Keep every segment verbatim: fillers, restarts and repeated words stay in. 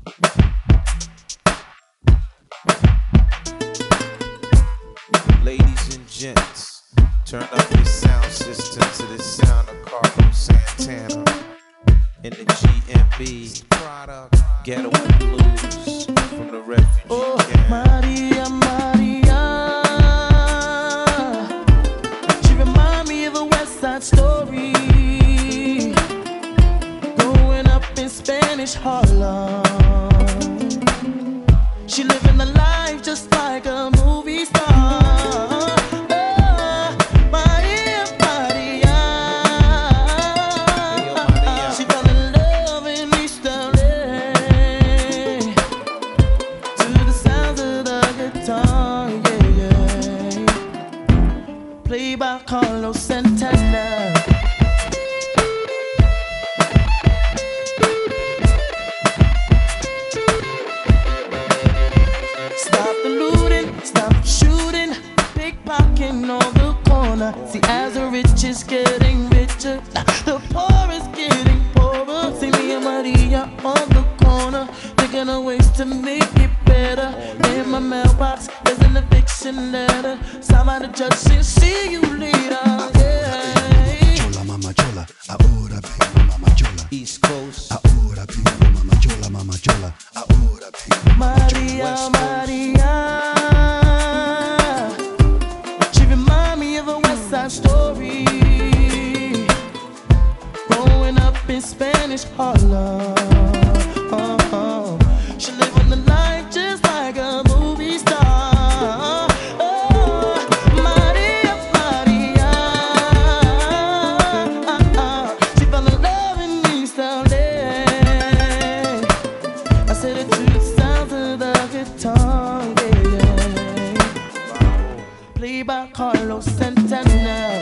Ladies and gents, turn up your sound system to the sound of Carlos Santana in the G M B product Ghetto Blues from the refugee oh, camp. Maria, Maria, she remind me of a West Side Story, growing up in Spanish Harlem. She living a life just like a movie star. Played by Carlos Santana. Stop the looting, stop the shooting, pickpocketing on the corner. See, as the rich is getting richer, the poor is getting poorer. See me and Maria on the corner, thinking of ways to make it better. In my mailbox, there's an eviction letter. Somebody just said, see you later. Yeah. Chola, mama chola, ahora vengo, mama chola. East Coast, ahora vengo, mama chola, mama chola, ahora vengo. Maria, Maria, she remind me of a West Side Story, growing up in Spanish Harlem. Oh, oh. She live on the life just like a movie star. Oh, Maria, Maria, she fell in love in East L A. I said it to the sounds of the guitar, yeah, yeah. Played by Carlos Santana.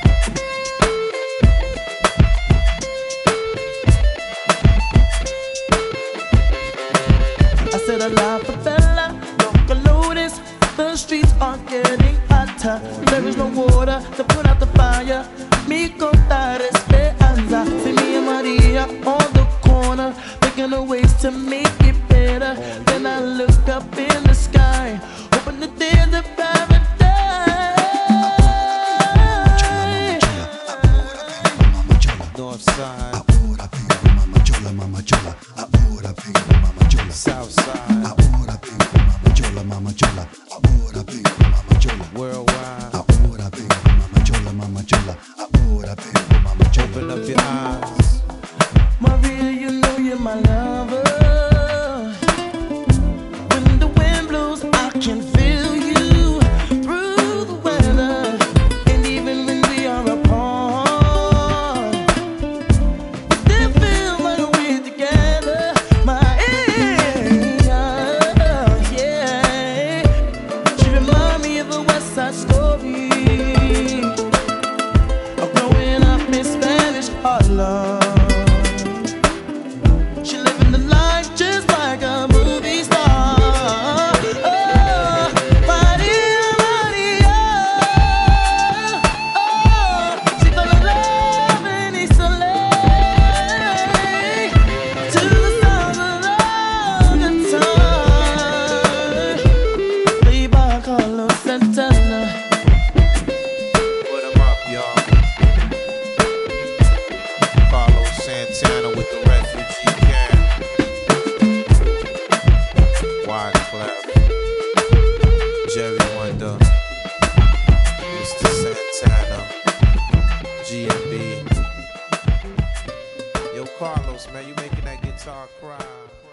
I said a la favela, local lotus. The streets are getting hotter. There is no water to put out the fire. Mi contar esperanza. See me and Maria on the corner, thinking of ways to make it better. Then I look up in the sky, hoping that there's a paradise. North Side, Ahora vengo, mama chola, mama chola, ahora vengo, mama chola. South Side, Ahora vengo, mama chola, mama chola, ahora vengo, mama chola. worldwide. Ahora vengo, mama chola, mama chola, ahora vengo, mama chola. Open up your eyes. Maria, you know you're my lover. When the wind blows, I can feel you through the weather. And even when we are apart, we still feel like we're together. Maria, yeah. She remind me of a West Side Story, of growing up in Spanish Harlem. She living the life just like a movie star. Oh, Maria, Maria, oh, she fell in love in East L A to the sound of the guitar. Played by Carlos Santana. Put 'em up, y'all. Carlos Santana with the refugee camp. Wyclef, Jerry Wonder, Mister Santana, G M B. Yo, Carlos, man, you making that guitar cry.